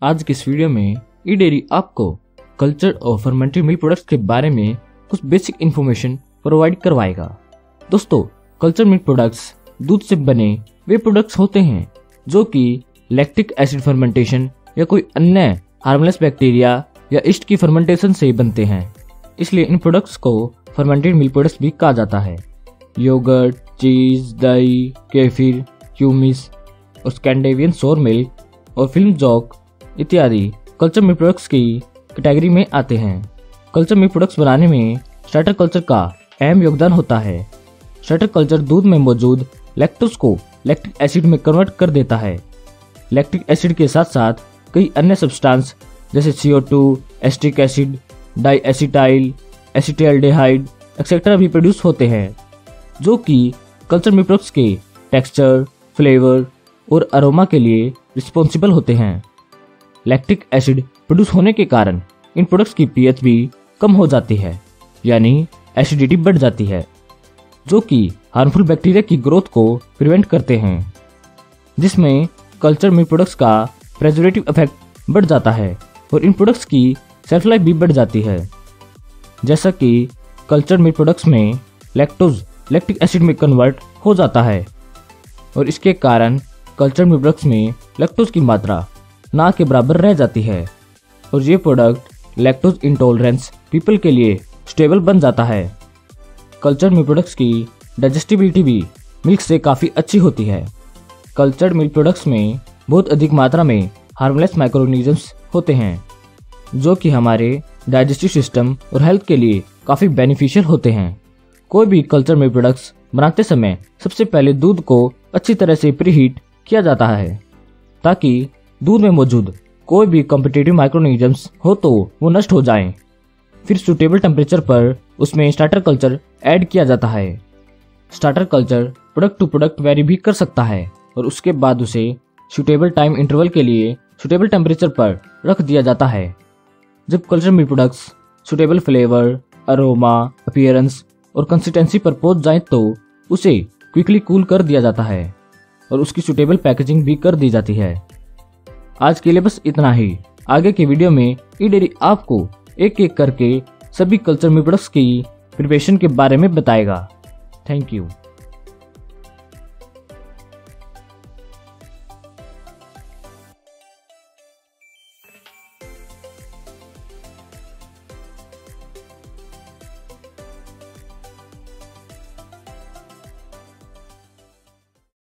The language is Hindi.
आज की इस वीडियो में ई डेयरी आपको कल्चर और फर्मेंटेड मिल्क प्रोडक्ट्स के बारे में कुछ बेसिक इन्फॉर्मेशन प्रोवाइड करवाएगा। दोस्तों, कल्चर मिल्क प्रोडक्ट्स दूध से बने वे प्रोडक्ट्स होते हैं जो कि लैक्टिक एसिड फर्मेंटेशन या कोई अन्य हार्मलेस बैक्टीरिया या ईस्ट की फर्मेंटेशन से बनते हैं। इसलिए इन प्रोडक्ट्स को फर्मेंटेड मिल्क प्रोडक्ट्स भी कहा जाता है। योगर्ट, चीज, दही, केफिर, क्यूमिस और स्कैंडिनेवियन सोर मिल्क और फिल्म जॉक इत्यादि कल्चर मिल्क प्रोडक्ट्स की कैटेगरी में आते हैं। कल्चर मिल्क प्रोडक्ट्स बनाने में स्टार्टर कल्चर का अहम योगदान होता है। स्टार्टर कल्चर दूध में मौजूद लैक्टोज को लैक्टिक एसिड में कन्वर्ट कर देता है। लैक्टिक एसिड के साथ साथ कई अन्य सब्सटेंस जैसे CO2, acetic acid, diacetyl, acetaldehyde etcetera भी प्रोड्यूस होते हैं, जो कि कल्चर मिल्क प्रोडक्ट्स के टेक्सचर, फ्लेवर और अरोमा के लिए रिस्पॉन्सिबल होते हैं। लैक्टिक एसिड प्रोड्यूस होने के कारण इन प्रोडक्ट्स की pH भी कम हो जाती है, यानी एसिडिटी बढ़ जाती है, जो कि हार्मफुल बैक्टीरिया की ग्रोथ को प्रिवेंट करते हैं, जिसमें कल्चर मिल्क प्रोडक्ट्स का प्रिजर्वेटिव इफेक्ट बढ़ जाता है और इन प्रोडक्ट्स की शेल्फ लाइफ भी बढ़ जाती है। जैसा कि कल्चर मिल्क प्रोडक्ट्स में लैक्टोज लैक्टिक एसिड में कन्वर्ट हो जाता है और इसके कारण कल्चर मिल्क प्रोडक्ट्स में लैक्टोज की मात्रा ना के बराबर रह जाती है और ये प्रोडक्ट लैक्टोज इंटॉलरेंस पीपल के लिए स्टेबल बन जाता है। कल्चर मिल्क प्रोडक्ट्स की डाइजेस्टिबिलिटी भी मिल्क से काफ़ी अच्छी होती है। कल्चर्ड मिल्क प्रोडक्ट्स में बहुत अधिक मात्रा में हार्मलेस माइक्रोऑर्गेनिजम्स होते हैं, जो कि हमारे डाइजेस्टिव सिस्टम और हेल्थ के लिए काफ़ी बेनिफिशियल होते हैं। कोई भी कल्चर मिल्क प्रोडक्ट्स बनाते समय सबसे पहले दूध को अच्छी तरह से प्रीहीट किया जाता है, ताकि दूध में मौजूद कोई भी कॉम्पिटिटिव माइक्रोऑर्गेनिजम्स हो तो वो नष्ट हो जाएं। फिर सूटेबल टेम्परेचर पर उसमें स्टार्टर कल्चर ऐड किया जाता है। Starter culture product to product vary भी कर सकता है और उसके बाद उसे सूटेबल टाइम इंटरवल के लिए सूटेबल टेम्परेचर पर रख दिया जाता है। जब culture milk products suitable flavour, aroma, appearance और कंसिस्टेंसी पर पहुंच जाए तो उसे क्विकली कूल कर दिया जाता है और उसकी सूटेबल पैकेजिंग भी कर दी जाती है। आज के लिए बस इतना ही। आगे के वीडियो में ई डेयरी आपको एक एक करके सभी कल्चर मिल्क प्रोडक्ट्स की प्रिपरेशन के बारे में बताएगा। Thank you.